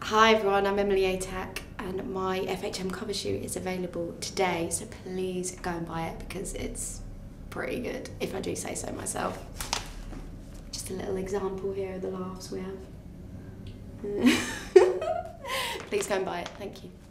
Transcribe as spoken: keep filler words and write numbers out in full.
Hi everyone, I'm Emily Atack and my F H M cover shoot is available today, so please go and buy it because it's pretty good, if I do say so myself. Just a little example here of the laughs we have. Please go and buy it, thank you.